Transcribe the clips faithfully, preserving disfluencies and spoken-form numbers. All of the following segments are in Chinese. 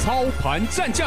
操盘战将。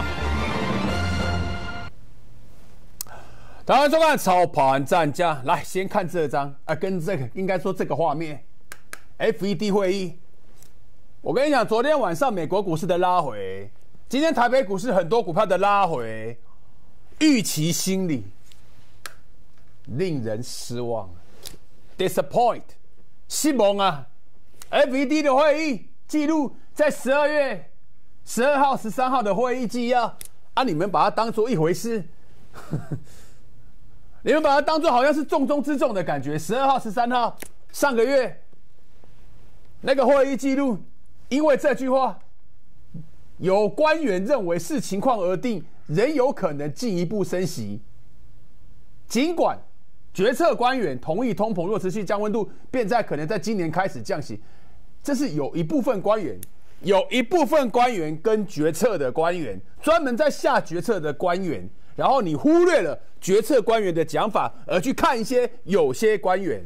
台湾收看操盘战将，来先看这张啊，跟这个应该说这个画面 ，F E D 会议。我跟你讲，昨天晚上美国股市的拉回，今天台北股市很多股票的拉回，预期心理令人失望 ，disappoint， 失望啊 ！F E D 的会议记录在十二月十二号、十三号的会议纪要啊，你们把它当做一回事。你们把它当作好像是重中之重的感觉。十二号、十三号，上个月那个会议记录，因为这句话，有官员认为视情况而定，仍有可能进一步升息。尽管决策官员同意通膨若持续降温度，便在可能在今年开始降息。这是有一部分官员，有一部分官员跟决策的官员，专门在下决策的官员。然后你忽略了决策官员的讲法，而去看一些有些官员，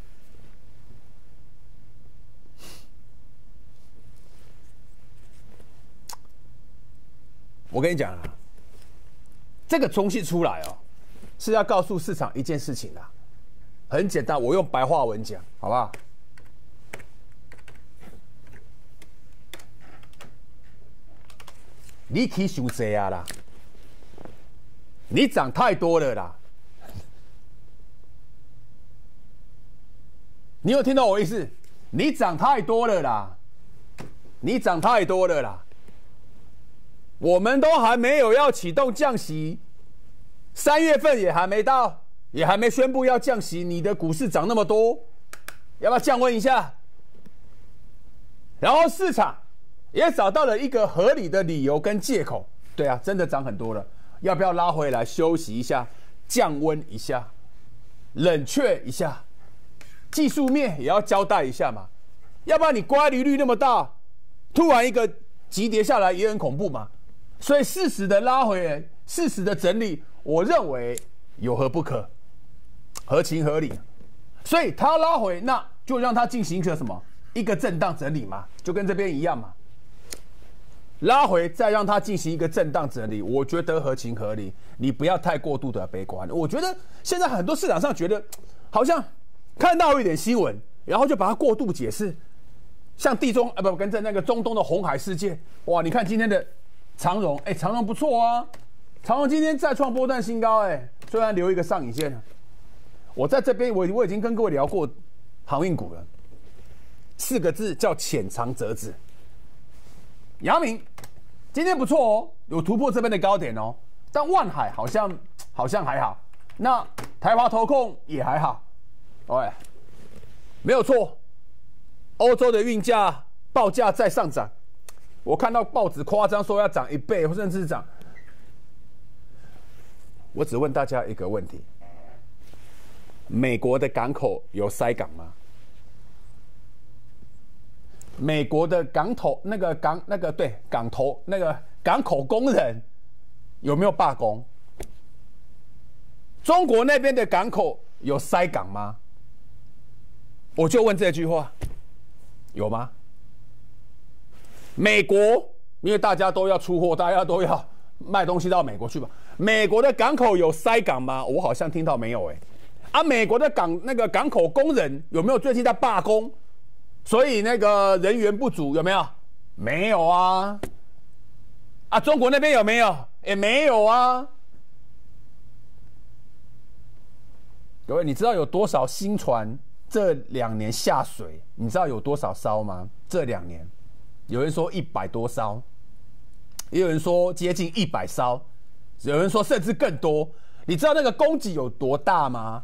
我跟你讲啊，这个东西出来哦，是要告诉市场一件事情啦，很简单，我用白话文讲，好不好？你去想这啊啦。你涨太多了啦！你有听到我意思？你涨太多了啦！你涨太多了啦！我们都还没有要启动降息，三月份也还没到，也还没宣布要降息，你的股市涨那么多，要不要降温一下？然后市场也找到了一个合理的理由跟借口，对啊，真的涨很多了。要不要拉回来休息一下，降温一下，冷却一下，技术面也要交代一下嘛？要不然你乖离率那么大，突然一个急跌下来也很恐怖嘛。所以适时的拉回来，适时的整理，我认为有何不可？合情合理。所以它拉回，那就让它进行一个什么？一个震荡整理嘛，就跟这边一样嘛。拉回再让它进行一个震荡整理，我觉得合情合理。你不要太过度的悲观。我觉得现在很多市场上觉得好像看到一点新闻，然后就把它过度解释，像地中啊不跟着那个中东的红海事件，哇！你看今天的长荣，哎，长荣不错啊，长荣今天再创波段新高，哎，虽然留一个上影线。我在这边我我已经跟各位聊过航运股了，四个字叫浅尝辄止。阳明今天不错哦，有突破这边的高点哦，但万海好像好像还好，那台华投控也还好，喂，没有错，欧洲的运价报价在上涨，我看到报纸夸张说要涨一倍，甚至涨。我只问大家一个问题：美国的港口有塞港吗？美国的港头那个港那个对港头那个港口工人有没有罢工？中国那边的港口有塞港吗？我就问这句话，有吗？美国因为大家都要出货，大家都要卖东西到美国去吧。美国的港口有塞港吗？我好像听到没有哎、欸。啊，美国的港那个港口工人有没有最近在罢工？所以那个人员不足有没有？没有啊。啊，中国那边有没有？也没有啊。各位，你知道有多少新船这两年下水？你知道有多少艘吗？这两年，有人说一百多艘，也有人说接近一百艘，有人说甚至更多。你知道那个供给有多大吗？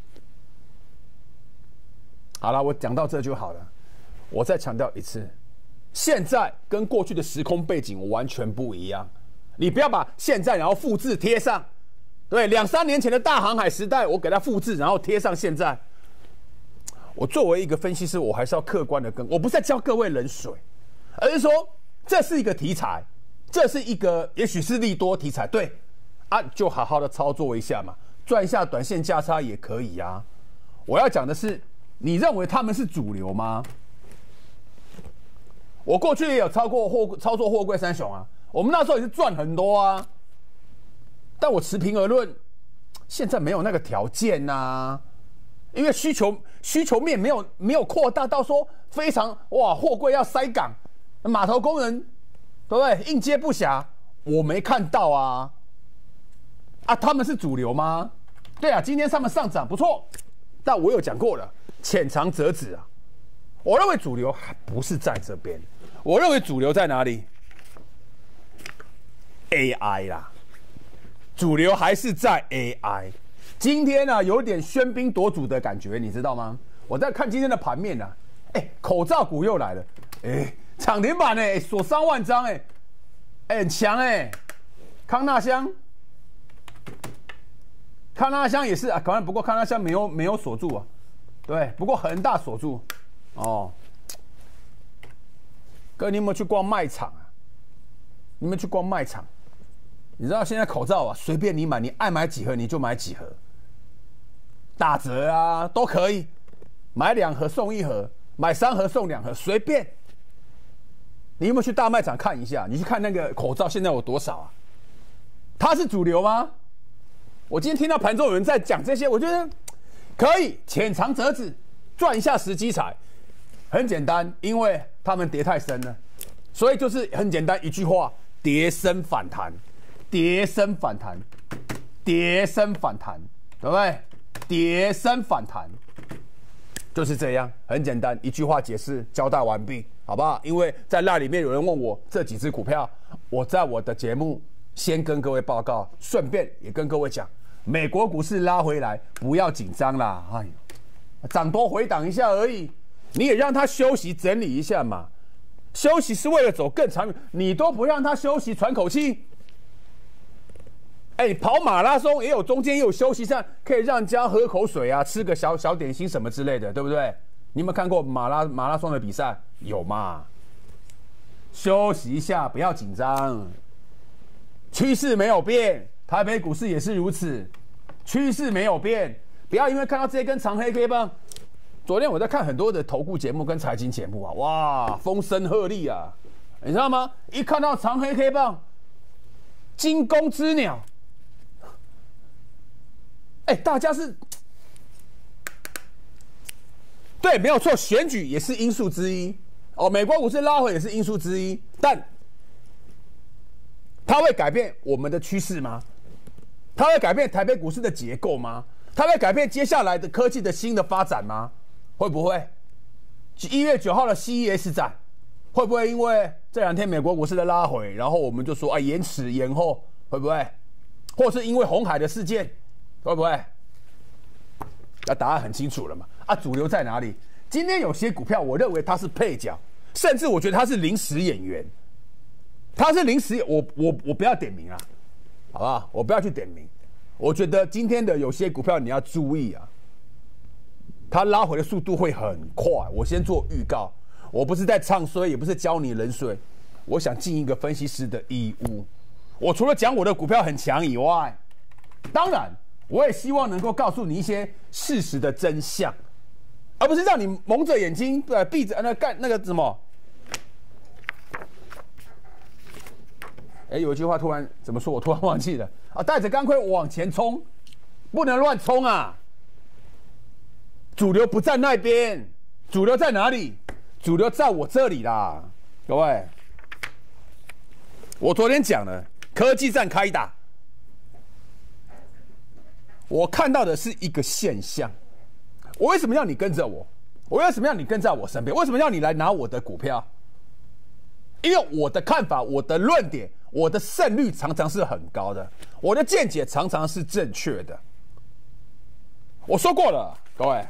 好了，我讲到这就好了。我再强调一次，现在跟过去的时空背景完全不一样。你不要把现在然后复制贴上，对，两三年前的大航海时代，我给它复制，然后贴上现在。我作为一个分析师，我还是要客观的跟，我不是在教各位冷水，而是说这是一个题材，这是一个也许是利多题材，对啊，就好好的操作一下嘛，赚一下短线价差也可以啊。我要讲的是，你认为他们是主流吗？我过去也有操过货操作货柜三雄啊， 我们那时候也是赚很多啊。但我持平而论，现在没有那个条件呐、啊，因为需求需求面没有没有扩大到说非常哇，货柜要塞港，码头工人对不对？应接不暇，我没看到啊。啊，他们是主流吗？对啊，今天他们上涨不错，但我有讲过了，浅尝辄止啊。我认为主流还不是在这边，我认为主流在哪里 ？A I 啦。主流还是在 A I， 今天呢、啊、有点喧宾夺主的感觉，你知道吗？我在看今天的盘面呢、啊，哎，口罩股又来了，哎，涨停板呢，锁三万张，哎，哎，很强哎，康纳香，康纳香也是啊，可能不过康纳香没有没有锁住啊，对，不过恒大锁住，哦，哥，你有没有去逛卖场啊？你们去逛卖场？你知道现在口罩啊，随便你买，你爱买几盒你就买几盒，打折啊都可以，买两盒送一盒，买三盒送两盒，随便。你有没有去大卖场看一下？你去看那个口罩现在有多少啊？它是主流吗？我今天听到盘中有人在讲这些，我觉得可以浅尝辄止，赚一下时机财。很简单，因为他们跌太深了，所以就是很简单一句话：跌升反弹。跌升反弹，跌升反弹，对不对？跌升反弹就是这样，很简单，一句话解释，交代完毕，好不好？因为在那里面有人问我这几只股票，我在我的节目先跟各位报告，顺便也跟各位讲，美国股市拉回来，不要紧张啦，哎呦，涨多回档一下而已，你也让它休息整理一下嘛。休息是为了走更长远，你都不让它休息喘口气。哎，跑马拉松也有中间也有休息站，可以让人家喝口水啊，吃个小小点心什么之类的，对不对？你有没有看过马拉马拉松的比赛？有嘛？休息一下，不要紧张。趋势没有变，台北股市也是如此，趋势没有变。不要因为看到这根长黑 K 棒，昨天我在看很多的投顾节目跟财经节目啊，哇，风声鹤唳啊，你知道吗？一看到长黑 K 棒，惊弓之鸟。哎，大家是，对，没有错，选举也是因素之一哦。美国股市拉回也是因素之一，但它会改变我们的趋势吗？它会改变台北股市的结构吗？它会改变接下来的科技的新的发展吗？会不会？一月九号的 C E S 展，会不会因为这两天美国股市的拉回，然后我们就说啊延迟延后，会不会？或是因为鸿海的事件？会不会？那答案很清楚了嘛？啊，主流在哪里？今天有些股票，我认为它是配角，甚至我觉得它是临时演员。它是临时，我我我不要点名啊，好不好？我不要去点名。我觉得今天的有些股票你要注意啊，它拉回的速度会很快。我先做预告，我不是在唱衰，也不是浇你冷水，我想尽一个分析师的义务。我除了讲我的股票很强以外，当然。我也希望能够告诉你一些事实的真相，而不是让你蒙着眼睛，呃，闭着那干那个什么。哎，有一句话突然怎么说？我突然忘记了啊！带着钢盔往前冲，不能乱冲啊！主流不在那边，主流在哪里？主流在我这里啦，各位。我昨天讲了，科技战开打。我看到的是一个现象，我为什么要你跟着我？我为什么要你跟在我身边？为什么要你来拿我的股票？因为我的看法、我的论点、我的胜率常常是很高的，我的见解常常是正确的。我说过了，各位，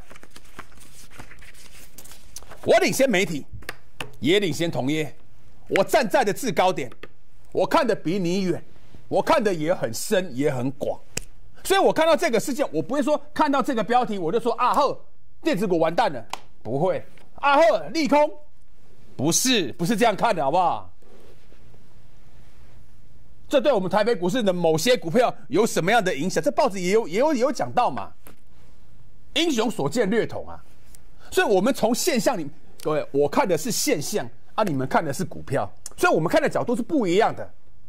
我领先媒体，也领先同业，我站在的制高点，我看得比你远，我看得也很深，也很广。所以我看到这个事件，我不会说看到这个标题我就说啊呵，电子股完蛋了，不会啊呵利空，不是不是这样看的好不好？这对我们台北股市的某些股票有什么样的影响？这报纸也有也有也有讲到嘛，英雄所见略同啊。所以我们从现象里，各位我看的是现象啊，你们看的是股票，所以我们看的角度是不一样的。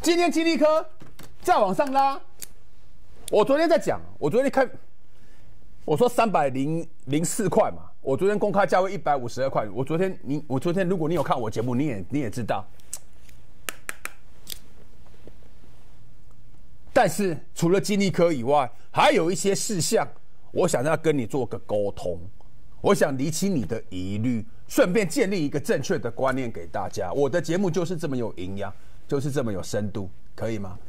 今天金利科再往上拉，我昨天在讲，我昨天看，我说三百零零四块嘛，我昨天公开价位一百五十二块，我昨天你我昨天如果你有看我节目，你也你也知道。但是除了金利科以外，还有一些事项，我想要跟你做个沟通，我想厘清你的疑虑，顺便建立一个正确的观念给大家。我的节目就是这么有营养，就是这么有深度，可以吗？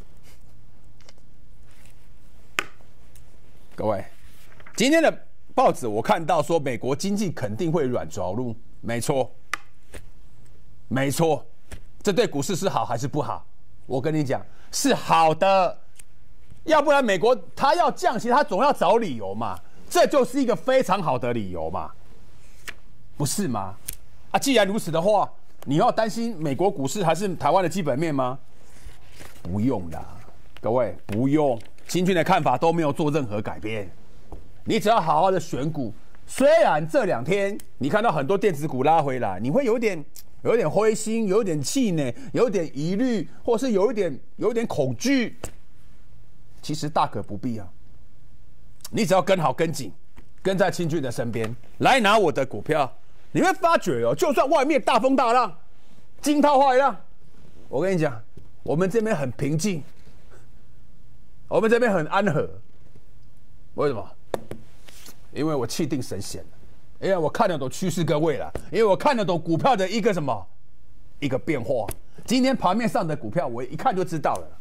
各位，今天的报纸我看到说美国经济肯定会软着陆，没错，没错，这对股市是好还是不好？我跟你讲，是好的。要不然美国他要降息，他总要找理由嘛，这就是一个非常好的理由嘛，不是吗？啊，既然如此的话，你要担心美国股市还是台湾的基本面吗？不用啦，各位不用，清俊的看法都没有做任何改变，你只要好好的选股。虽然这两天你看到很多电子股拉回来，你会有点有点灰心，有点气馁，有点疑虑，或是有一点有一点恐惧。其实大可不必啊，你只要跟好跟紧，跟在清俊的身边来拿我的股票，你会发觉哦，就算外面大风大浪、惊涛骇浪，我跟你讲，我们这边很平静，我们这边很安和。为什么？因为我气定神闲，因为我看得懂趋势跟未来，因为我看得懂股票的一个什么一个变化。今天盘面上的股票，我一看就知道了。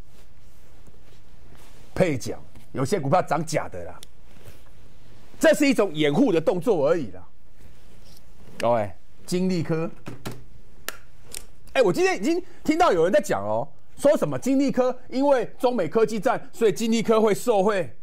配角，有些股票涨假的啦，这是一种掩护的动作而已啦。各位，金利科，哎、欸，我今天已经听到有人在讲哦，说什么金利科因为中美科技战，所以金利科会受惠，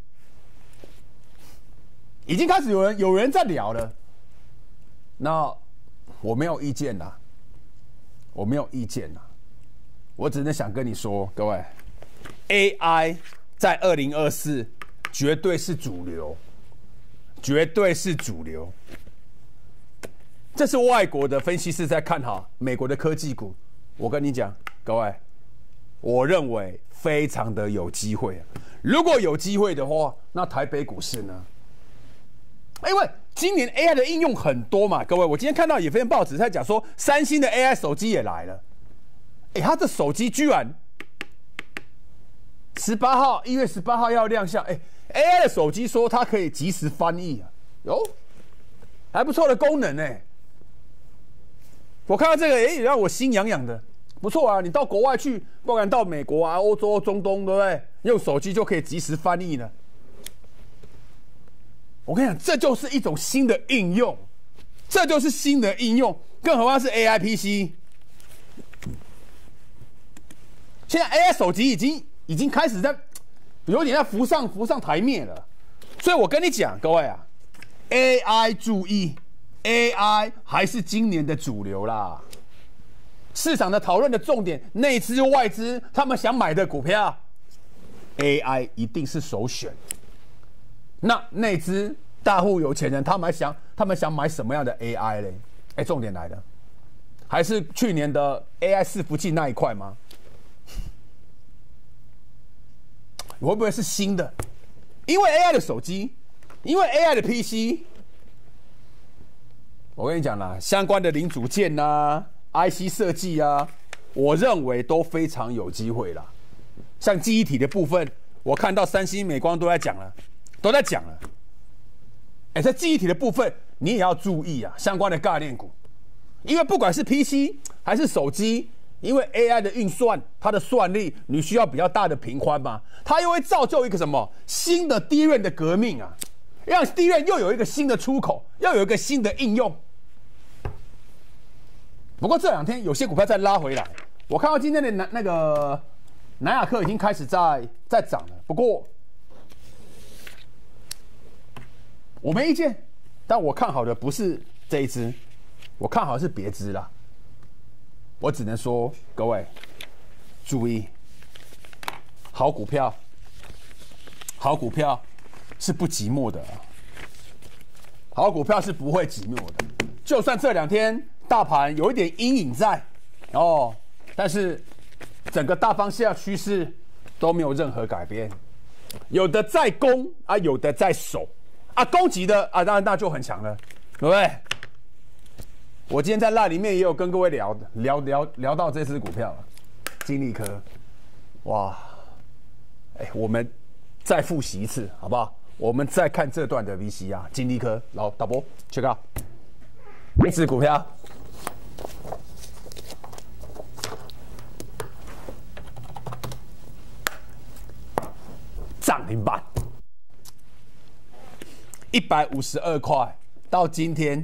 已经开始有人有人在聊了。那我没有意见啦，我没有意见啦，我只能想跟你说，各位 ，A I。在二零二四绝对是主流，绝对是主流。这是外国的分析师在看好美国的科技股。我跟你讲，各位，我认为非常的有机会。如果有机会的话，那台北股市呢？因为今年 A I 的应用很多嘛，各位，我今天看到有份报纸在讲说，三星的 A I 手机也来了。哎，它的手机居然。十八号，一月十八号要亮相。哎 ，A I 的手机说它可以即时翻译啊，有还不错的功能呢、欸。我看到这个，哎、欸，让我心痒痒的，不错啊。你到国外去，不管到美国啊、欧洲、中东，对不对？用手机就可以即时翻译了。我跟你讲，这就是一种新的应用，这就是新的应用，更何况是 A I P C。现在 A I 手机已经。已经开始在有点在浮上浮上台面了，所以我跟你讲，各位啊 ，A I 注意 ，A I 还是今年的主流啦。市场的讨论的重点，内资外资他们想买的股票 ，A I 一定是首选。那内资大户有钱人，他们想他们想买什么样的 A I 嘞？哎，重点来了，还是去年的 A I 伺服器那一块吗？会不会是新的？因为 A I 的手机，因为 A I 的 P C， 我跟你讲啦，相关的零组件啊、I C 设计啊，我认为都非常有机会啦。像记忆体的部分，我看到三星、美光都在讲了，都在讲了。哎，在记忆体的部分，你也要注意啊，相关的概念股，因为不管是 P C 还是手机。因为 A I 的运算，它的算力你需要比较大的频宽嘛，它又会造就一个什么新的低润的革命啊，让低润又有一个新的出口，又有一个新的应用。不过这两天有些股票在拉回来，我看到今天的南那个南亚科已经开始在在涨了，不过我没意见，但我看好的不是这一支，我看好的是别支啦。我只能说，各位注意，好股票，好股票是不寂寞的、啊，好股票是不会寂寞的。就算这两天大盘有一点阴影在哦，但是整个大方向趋势都没有任何改变，有的在攻啊，有的在守啊，攻击的啊，当然那就很强了，对不对？我今天在 LINE 里面也有跟各位聊聊聊聊到这支股票，金利科，哇，哎，我们再复习一次好不好？我们再看这段的 V C R， 金利科，然后导播 check out， 这支股票。涨停板，一百五十二块，到今天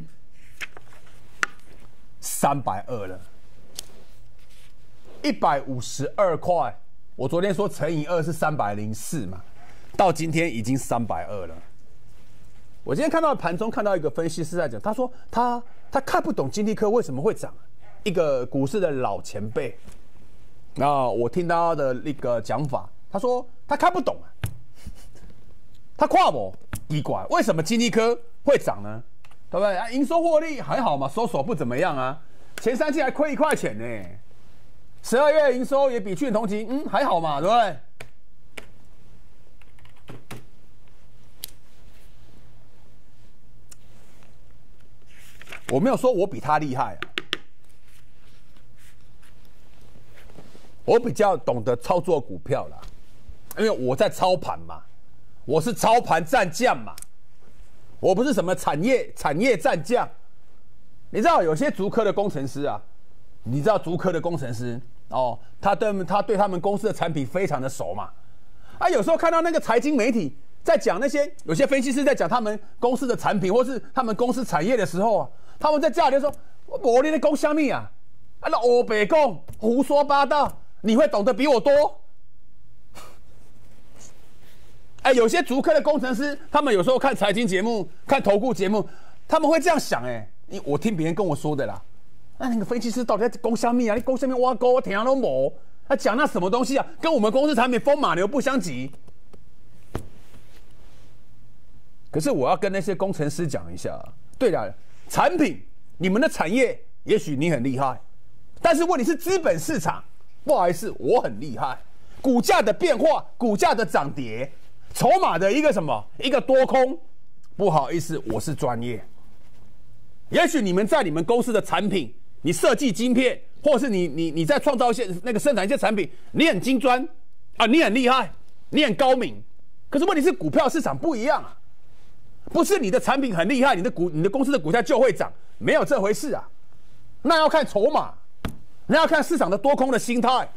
三百二了。一百五十二块，我昨天说乘以二是三百零四嘛，到今天已经三百二了。我今天看到盘中看到一个分析师在讲，他说他他看不懂金利科为什么会涨，一个股市的老前辈。那我听到他的那个讲法，他说他看不懂啊。他跨我奇怪，为什么金利科会涨呢？对不对？啊，营收获利还好嘛，收手不怎么样啊，前三季还亏一块钱呢，十二月营收也比去年同期，嗯，还好嘛，对不对？我没有说我比他厉害啊，我比较懂得操作股票啦，因为我在操盘嘛。我是操盘战将嘛，我不是什么产业产业战将。你知道有些竹科的工程师啊，你知道竹科的工程师哦，他对他对他们公司的产品非常的熟嘛。啊，有时候看到那个财经媒体在讲那些，有些分析师在讲他们公司的产品或是他们公司产业的时候啊，他们在家里说：“我你在讲什么啊？啊，那欧北讲胡说八道，你会懂得比我多。”哎，有些竹科的工程师，他们有时候看财经节目、看投顾节目，他们会这样想：哎，我听别人跟我说的啦。那那个分析师到底在讲什么啊？你讲什么挖沟，我听都没。他讲那什么东西啊？跟我们公司产品风马牛不相及。可是我要跟那些工程师讲一下，对了，产品你们的产业也许你很厉害，但是问题是资本市场，不好意思，我很厉害。股价的变化，股价的涨跌。筹码的一个什么一个多空，不好意思，我是专业。也许你们在你们公司的产品，你设计晶片，或是你你你在创造一些那个生产一些产品，你很精专啊，你很厉害，你很高明。可是问题是股票市场不一样啊，不是你的产品很厉害，你的股你的公司的股价就会涨，没有这回事啊。那要看筹码，那要看市场的多空的心态。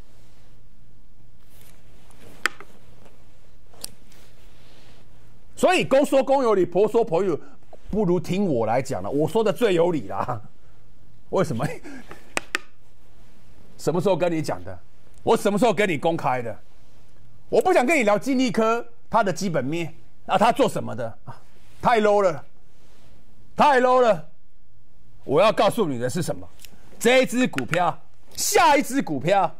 所以公说公有理，婆说婆有理，不如听我来讲了。我说的最有理啦。为什么？什么时候跟你讲的？我什么时候跟你公开的？我不想跟你聊金利科它的基本面啊，它做什么的啊？太 low 了，太 low 了。我要告诉你的是什么？这一支股票，下一支股票，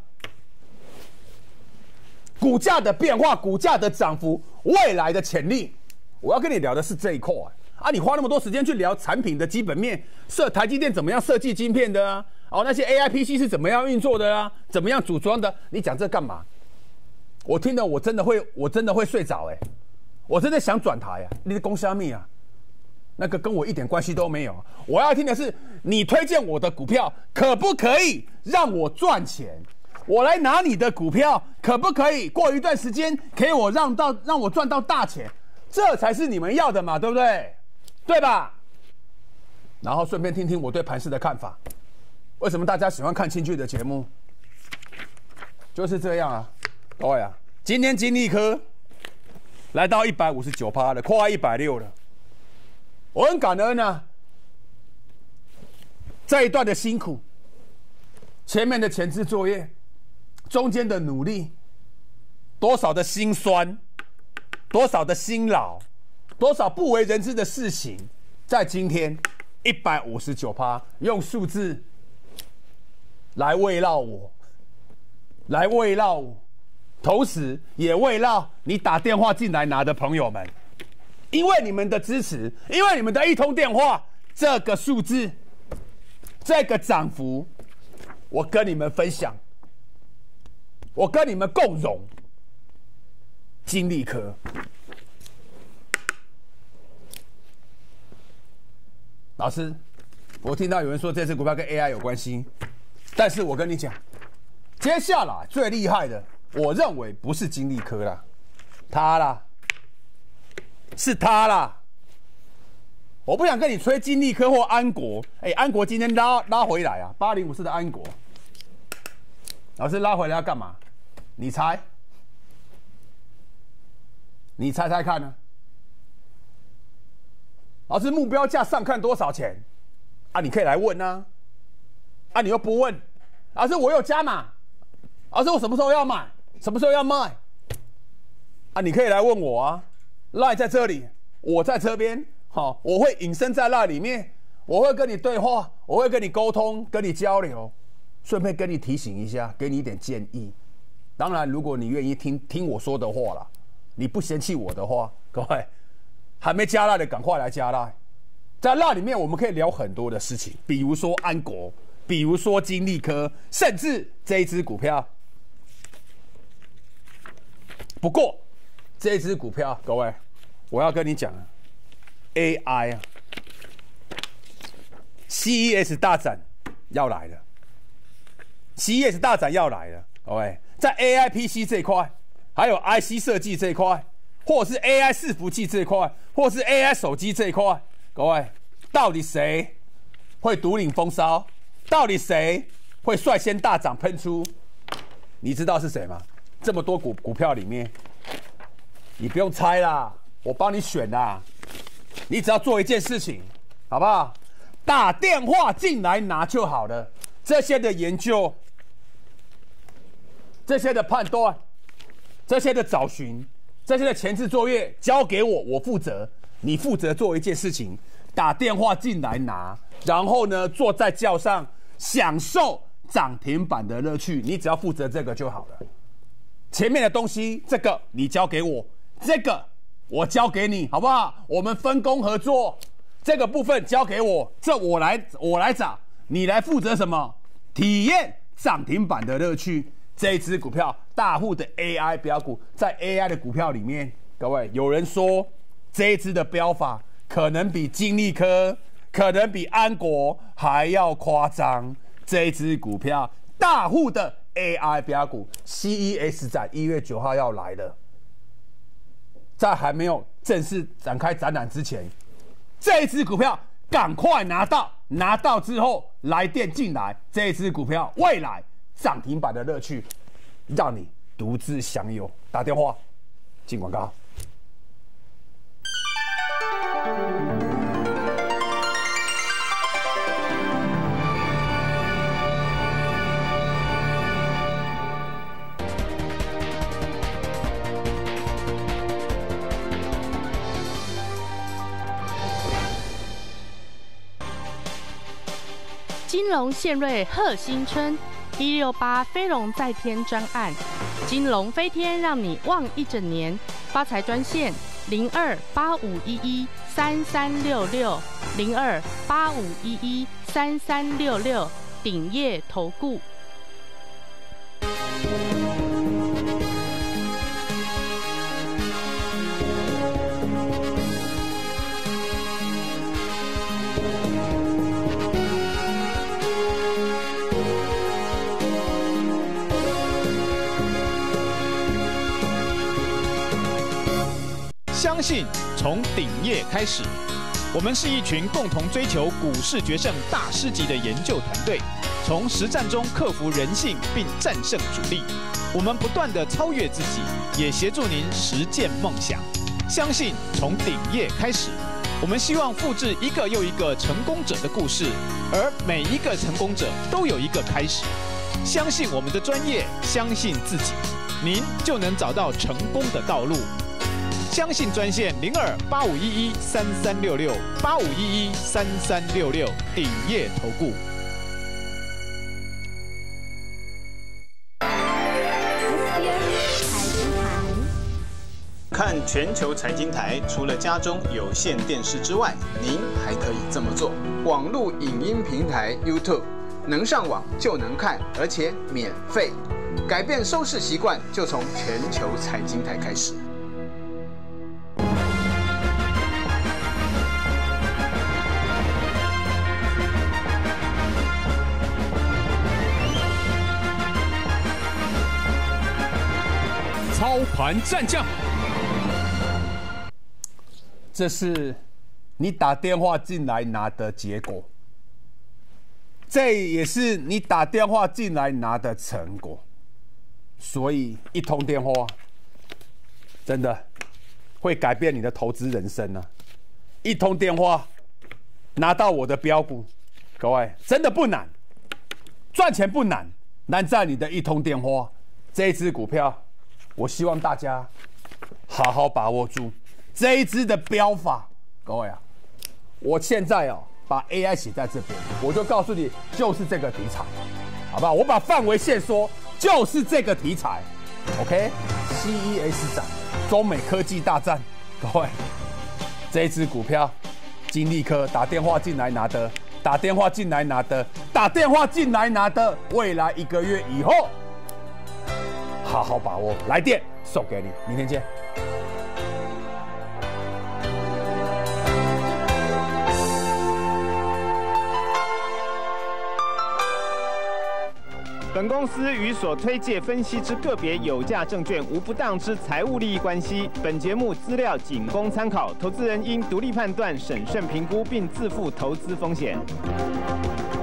股价的变化，股价的涨幅，未来的潜力。我要跟你聊的是这一块啊！啊，你花那么多时间去聊产品的基本面，设台积电怎么样设计晶片的啊？哦，那些 A I P C 是怎么样运作的啊？怎么样组装的？你讲这干嘛？我听了我真的会，我真的会睡着哎、欸！我真的想转台啊！你的公虾米啊？那个跟我一点关系都没有。我要听的是你推荐我的股票可不可以让我赚钱？我来拿你的股票可不可以过一段时间可以我让到让我赚到大钱？这才是你们要的嘛，对不对？对吧？然后顺便听听我对盘势的看法。为什么大家喜欢看清剧的节目？就是这样啊，各位啊，今天金利科来到一百五十九趴了，快一百六了。我很感恩啊，这一段的辛苦，前面的前置作业，中间的努力，多少的辛酸。多少的辛劳，多少不为人知的事情，在今天一百五十九趴，用数字来慰劳我，来慰劳我，同时也慰劳你打电话进来拿的朋友们，因为你们的支持，因为你们的一通电话，这个数字，这个涨幅，我跟你们分享， 我跟你们共荣金利科。老师，我听到有人说这支股票跟 A I 有关系，但是我跟你讲，接下来最厉害的，我认为不是金利科啦，它啦，是它啦。我不想跟你吹金利科或安国，哎、欸，安国今天拉拉回来啊，八零五四的安国，老师拉回来要干嘛？你猜？你猜猜看呢？老师目标价上看多少钱？啊，你可以来问啊，啊，你又不问，老师我有加码，老师我什么时候要买？什么时候要卖？啊，你可以来问我啊 ，line 在这里，我在这边。好，我会隐身在那里面，我会跟你对话，我会跟你沟通，跟你交流，顺便跟你提醒一下，给你一点建议。当然，如果你愿意听听我说的话啦，你不嫌弃我的话，各位还没加赖的赶快来加赖，在那里面我们可以聊很多的事情，比如说安国，比如说金利科，甚至这一支股票。不过这一支股票，各位，我要跟你讲啊。A I 啊 ，C E S 大展要来了 ，C E S 大展要来了，各位，在 A I P C 这一块，还有 I C 设计这一块，或者是 A I 伺服器这一块，或是 A I 手机这一块，各位，到底谁会独领风骚？到底谁会率先大涨喷出？你知道是谁吗？这么多股股票里面，你不用猜啦，我帮你选啦。你只要做一件事情，好不好？打电话进来拿就好了。这些的研究，这些的判断，这些的找寻，这些的前置作业交给我，我负责。你负责做一件事情，打电话进来拿，然后呢，坐在轿上享受涨停板的乐趣。你只要负责这个就好了。前面的东西，这个你交给我，这个。我交给你，好不好？我们分工合作，这个部分交给我，这我来我来找，你来负责什么？体验涨停板的乐趣。这一支股票，大户的 A I 标股，在 A I 的股票里面，各位有人说这一支的标法可能比金利科、可能比安国还要夸张。这一支股票，大户的 A I 标股 ，C E S 展一月九号要来了。在还没有正式展开展览之前，这一支股票赶快拿到，拿到之后来电进来，这一支股票未来涨停板的乐趣，让你独自享有。打电话进广告。 金龙献瑞贺新春，一六八飞龙在天专案，金龙飞天让你旺一整年。发财专线零二八五一一三三六六零二八五一一三三六六，鼎业投顾。 相信从顶业开始，我们是一群共同追求股市决胜大师级的研究团队，从实战中克服人性并战胜主力。我们不断地超越自己，也协助您实践梦想。相信从顶业开始，我们希望复制一个又一个成功者的故事，而每一个成功者都有一个开始。相信我们的专业，相信自己，您就能找到成功的道路。相信专线零二八五一一三三六六八五一一三三六六，鼎业投顾。 看全球财经台，除了家中有线电视之外，您还可以这么做：网络影音平台 YouTube， 能上网就能看，而且免费。 改变收视习惯，就从全球财经台开始。 操盘战将， 这是你打电话进来拿的结果，这也是你打电话进来拿的成果。所以一通电话真的会改变你的投资人生啊！一通电话拿到我的标股，各位真的不难，赚钱不难，难在你的一通电话。这一支股票，我希望大家好好把握住这一支的标法。各位啊，我现在哦把 A I 写在这边，我就告诉你，就是这个题材，好不好？我把范围线说，就是这个题材。OK，C E S 展，中美科技大战，各位，这一支股票，金利科打电话进来拿的，打电话进来拿的，打电话进来拿的，未来一个月以后，好好把握，来电送给你，明天见。 本公司与所推介分析之个别有价证券无不当之财务利益关系。本节目资料仅供参考，投资人应独立判断、审慎评估，并自负投资风险。